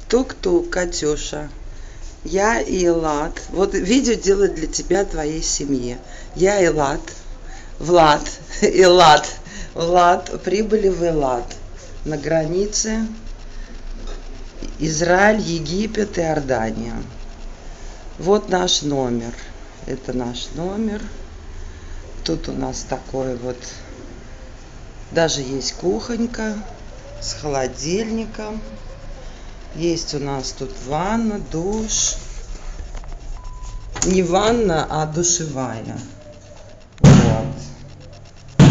Тук-тук, Катюша. Я и Эллад. Вот видео делаю для тебя, твоей семьи. Я Эллад, Влад, Эллад, Влад прибыли в Эллад на границе Израиль, Египет и Иордания. Вот наш номер. Это наш номер. Тут у нас такой вот, даже есть кухонька с холодильником. Есть у нас тут ванна, душ. Не ванна, а душевая. Вот.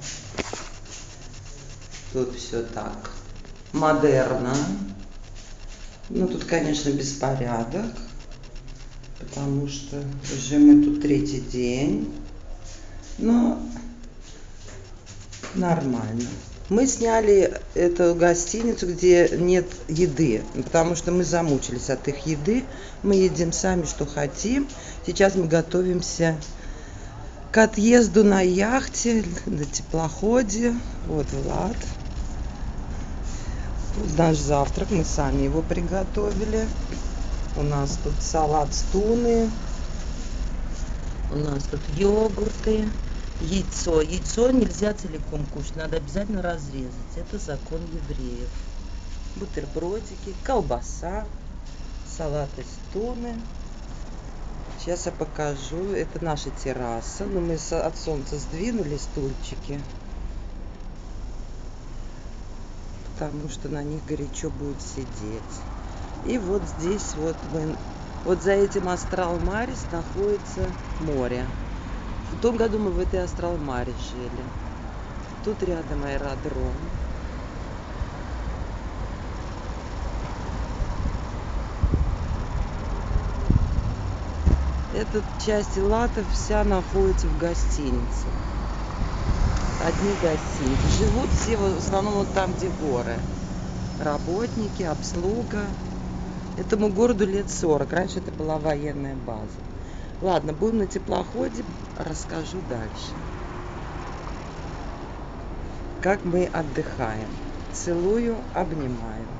Тут все так модерно. Ну, тут, конечно, беспорядок, потому что уже мы тут третий день. Но нормально. Мы сняли эту гостиницу, где нет еды, потому что мы замучились от их еды. Мы едим сами, что хотим. Сейчас мы готовимся к отъезду на яхте, на теплоходе. Вот Влад. Вот наш завтрак, мы сами его приготовили. У нас тут салат с туны. У нас тут йогурты. Яйцо. Яйцо нельзя целиком кушать, надо обязательно разрезать. Это закон евреев. Бутербродики, колбаса, салат из туны. Сейчас я покажу. Это наша терраса. Но мы от солнца сдвинули стульчики, потому что на них горячо будет сидеть. И вот здесь вот мы... Вот за этим Астрал Марис находится море. В том году мы в этой Астрал Марис жили. Тут рядом аэродром. Эта часть Эллада вся находится в гостинице. Одни гостиницы. Живут все в основном вот там, где горы. Работники, обслуга. Этому городу лет 40. Раньше это была военная база. Ладно, будем на теплоходе, расскажу дальше. Как мы отдыхаем. Целую, обнимаю.